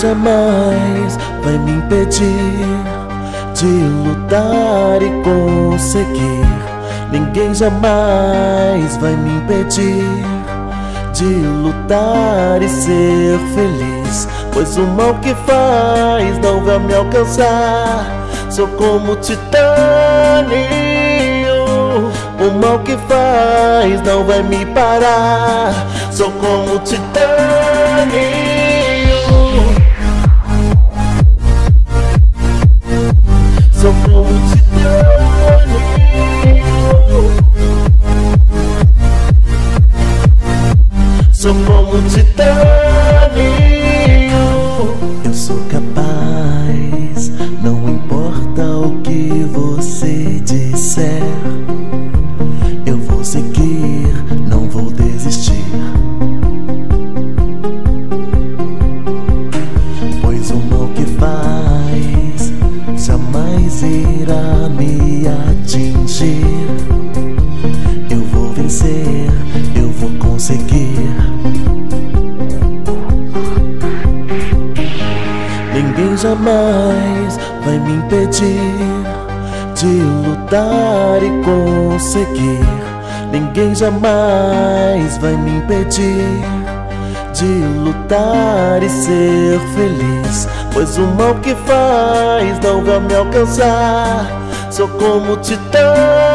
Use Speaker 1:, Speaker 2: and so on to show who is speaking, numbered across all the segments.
Speaker 1: jamais vai me impedir de lutar e conseguir. Ninguém jamais vai me impedir de lutar e ser feliz, pois o mal que faz não vai me alcançar. Sou como titânio, o mal que faz não vai me parar. Sou como titânio. Sou como titânio. Sou como titânio. Eu sou capaz, não importa o que você disser. Eu vou seguir, não vou desistir, pois o mal que faz jamais irá me atingir. Eu vou vencer, eu vou conseguir. Ninguém jamais vai me impedir de lutar e conseguir. Ninguém jamais vai me impedir de lutar e ser feliz, pois o mal que faz não vai me alcançar. Sou como titânio,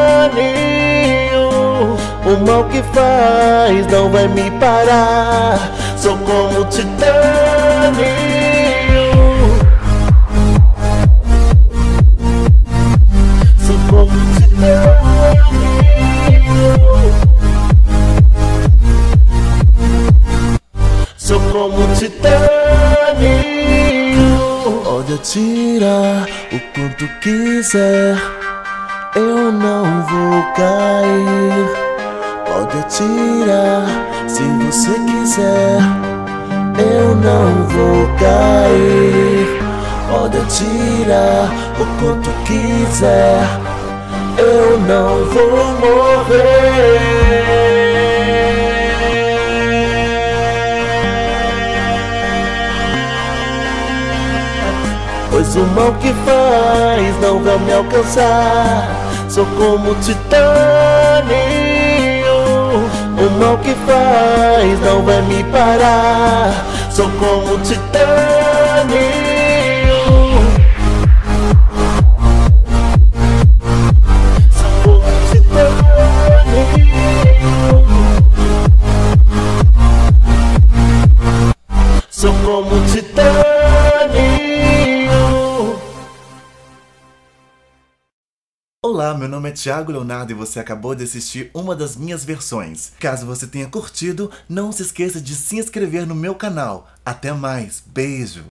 Speaker 1: o mal que faz não vai me parar. Sou como titânio. Sou como titânio. Sou como titânio. Pode atirar o quanto quiser, eu não vou cair. Pode atirar se você quiser, eu não vou cair. Pode atirar o quanto quiser, eu não vou morrer. Pois o mal que faz não vai me alcançar. Sou como titânio, o mal que faz não vai me parar. Sou como titânio. Sou como titânio. Sou como titânio.
Speaker 2: Olá, meu nome é Thiago Leonardo e você acabou de assistir uma das minhas versões. Caso você tenha curtido, não se esqueça de se inscrever no meu canal. Até mais, beijo!